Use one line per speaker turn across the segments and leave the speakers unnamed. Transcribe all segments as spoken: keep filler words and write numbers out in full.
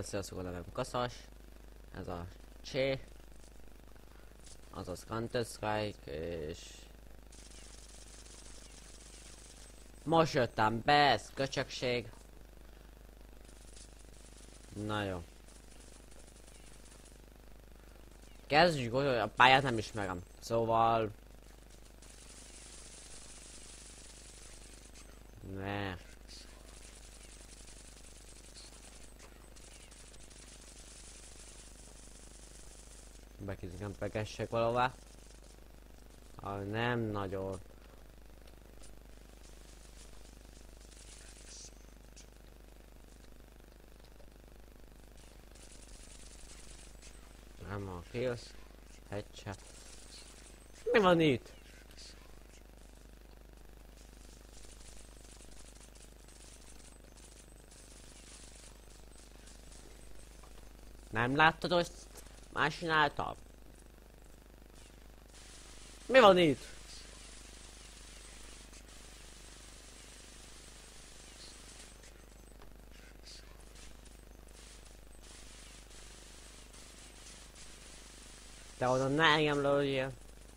Sziasztok, a nevem Kaszas, ez a Csé, azaz Counter-Strike, és most jöttem be, ez köcsökség. Na jó. Kezdjük, hogy a pályát nem ismerem, szóval... Ne. Bekizgem pegessek valahová. Ah, nem nagyon. Nem a kills. Headshot. Mi van itt? Nem láttad, hogy más csináltam? Mi van itt? Te oda ne engem lőjél.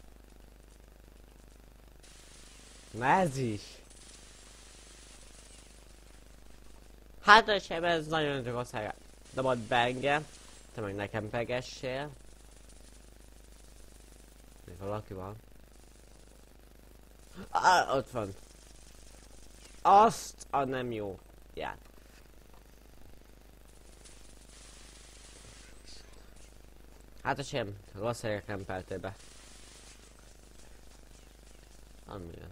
Na ez is. Hát a sem ez nagyon rossz hely. Dobod be engem. Te meg nekem pegessél. Még valaki van. Ah, ott van. Azt a nem jó. Ját. Hát a sem, rossz helyek nem peltél be. Amilyen.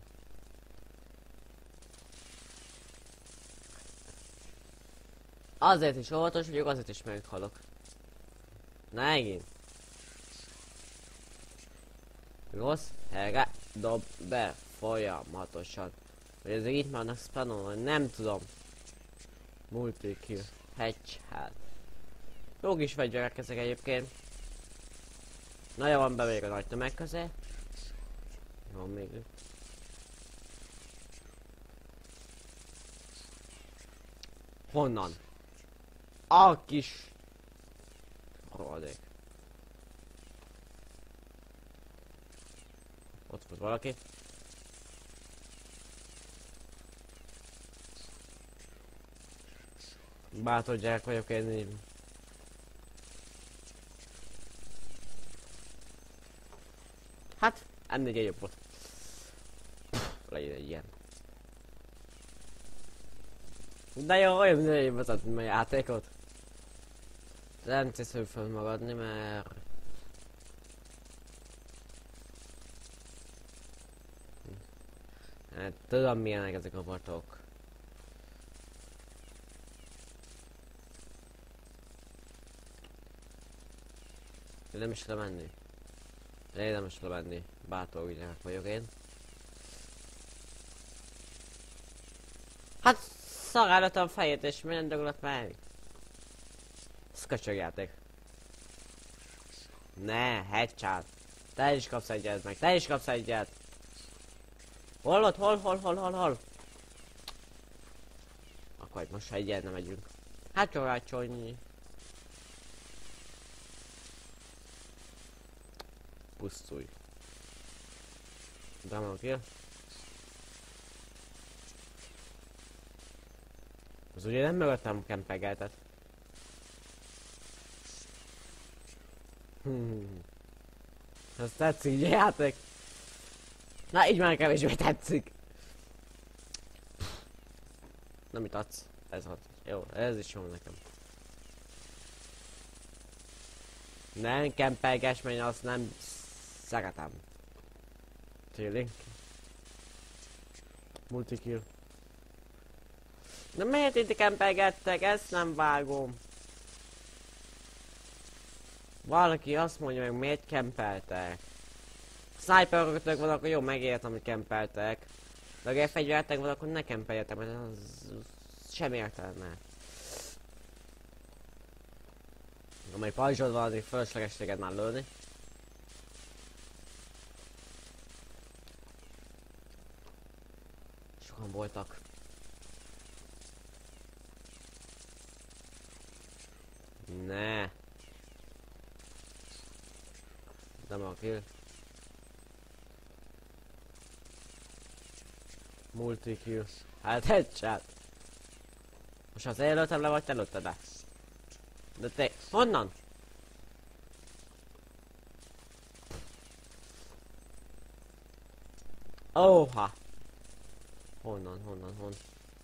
Azért is óvatos vagyok, azért is meghalok. Megint. Rossz helyre dob be folyamatosan. Hogy ezek itt vannak spawnolni, nem tudom. Multi-kill. Headshot. Jók is fegyverek ezek egyébként. Nagyon van be még a nagy tömeg közé. Van még ő. Honnan? A kis... rohadék. Ott volt valaki. Bátor gyerek vagyok én. Hát, ennél jobb volt. Legyen egy ilyen. De jó, olyan mindenki vezetni a játékot. Nem tesz föl magadni, mert... Hát, tudom milyenek ezek a botok. Nem is kell menni. Én nem is kell menni. Bátor gyerek vagyok én. Hát szagáltatom a fejét és minden dolgot meg. Ez köcsögjáték. Ne, headshot. Te is kapsz egyet meg, te is kapsz egyet. Hol ott, hol, hol, hol, hol, hol? Akkor itt most egyet nem megyünk. Hát csorácsonyi. Pusztulj. Double kill. Az ugye nem mögöttem kempegeltet. Hmm. Ez tetszik, ugye játék? Na így már kevésbé tetszik. Nem mit adsz? Ez hat. Jó, ez is jó nekem. Nem kempelges, mert azt nem szeretem. Tényleg. Multi-kill. De miért itt kempelgettek? Ezt nem vágom. Valaki azt mondja meg, miért kempeltek. Sniperöknek van, akkor jó, megértem, hogy kempeltek. De ha fegyvertek van, akkor ne kempeljetek, mert az sem értelme. Amely pajzsod van, azért fölösleges téged már lőni. Sokan voltak. Ne. Nem a kill. Multi kill. Hát headshot. Most az előttem le vagy, te lőtted be. De te, honnan? Óha. Honnan, honnan, honnan?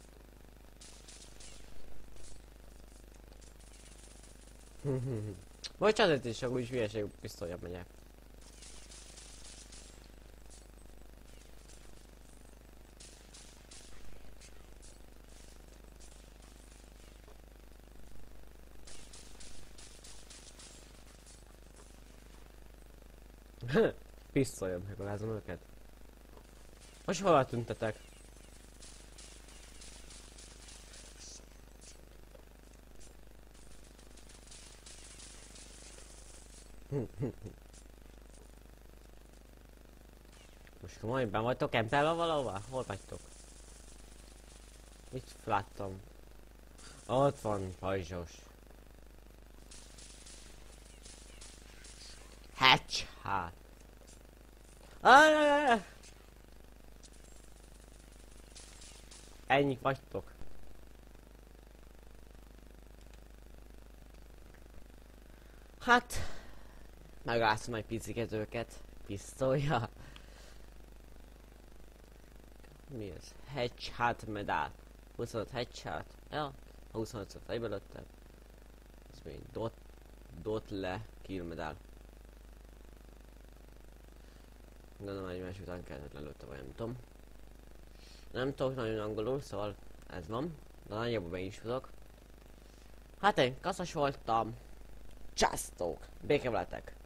Bocsánat is, csak úgy hülyeség pisztolyabb megyek. Pisztolyabb, megalázom őket. Most hol tüntetek? Most komolyan ben vagytok empelve valahova? Hol vagytok? Itt láttam. Ott van pajzsos. Hatch hát. Ennyi vagytok. Hát megállszom egy piciket őket. Pisztolja. Mi ez? Headshot medál. huszonöt headshot. Ja, huszonöt fejbe lőttem. Ez még dot, dot le kill medál. Gondolom egymás után kellett lelőtte, vagy nem tudom. Nem tudok nagyon angolul, szóval ez van. De nagyjából be is tudok. Hát én kaszas voltam. Császtok! Béke veletek!